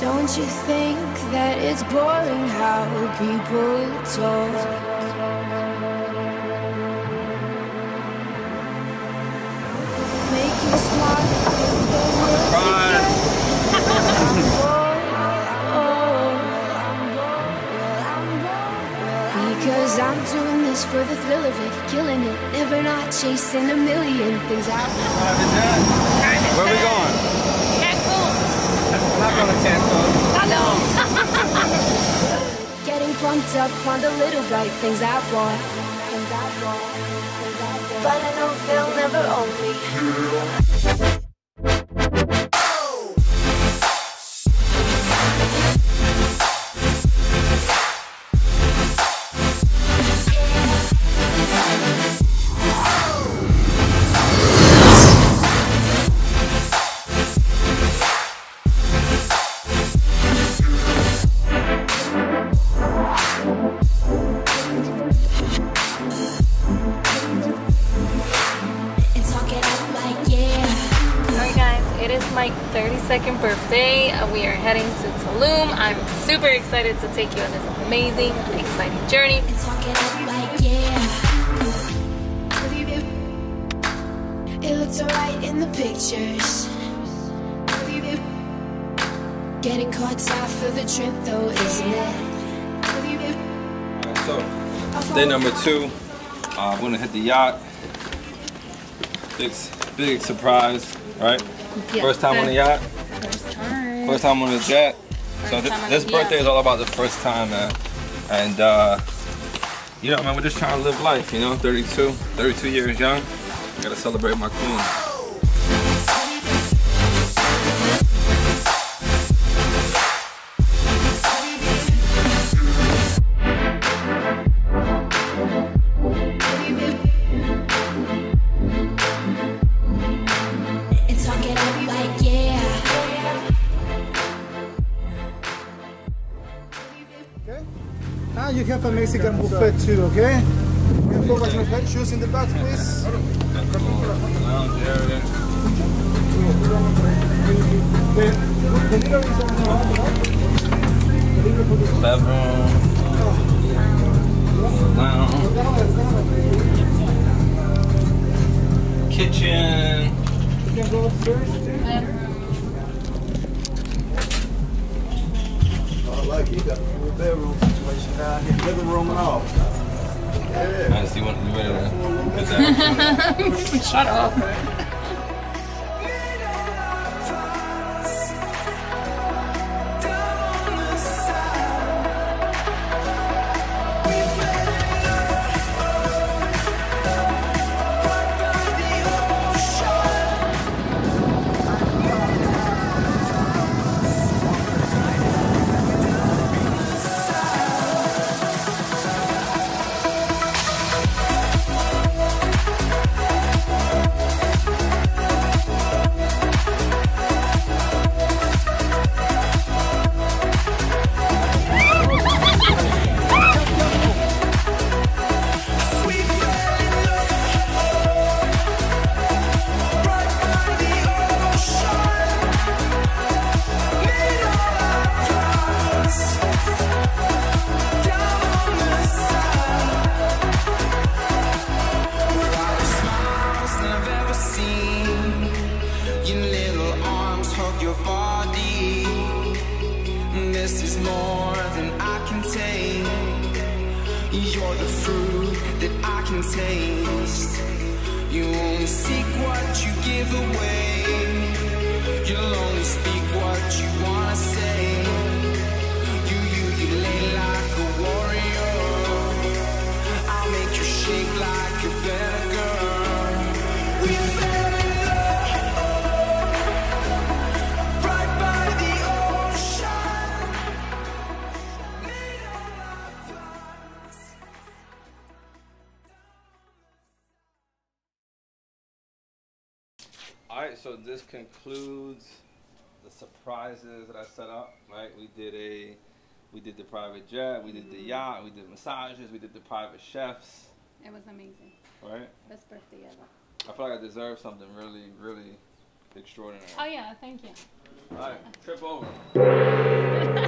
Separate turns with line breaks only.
Don't you think that it's boring how people talk? Make you smart if they because I'm doing this for the thrill of it, killing it, never not chasing a million things out.
Where we going?
Cancun.
I'm not going to Cancun.
I know.
Getting pumped up on the little bright things I want. But I know they'll never own me.
It is my 32nd birthday. We are heading to Tulum. I'm super excited to take you on this amazing, exciting journey.
It looks alright in the pictures. Getting caught off of the trip though, isn't it?
Alright, so day number 2. I'm gonna hit the yacht. Big surprise, right?
Yes,
first time on the yacht. First time on the jet. So this birthday is all about the first time, man. And you know, man, we're just trying to live life, you know, 32 years young. Gotta celebrate my queen.
Now you have a Mexican buffet too, okay? Can you forward your head shoes in the back, please?
Lounge area. Bedroom. Lounge. Kitchen.
You can go upstairs. I like it. You got a full bedroom situation down here. Living room and all. Yeah.
Nice. You ready to get that?
Shut up.
You're the fruit that I can taste. You only seek what you give away. You'll only speak what you wanna say. You lay like a warrior. I'll make you shake like a better girl. We fell in love right by the ocean. Made all our plans.
Alright, so this concludes the surprises that I set up, right? We did the private jet, we did the yacht, we did massages, we did the private chefs.
It was amazing.
Right?
Best birthday ever.
I feel like I deserve something really, really extraordinary.
Oh yeah, thank you.
All right, trip over.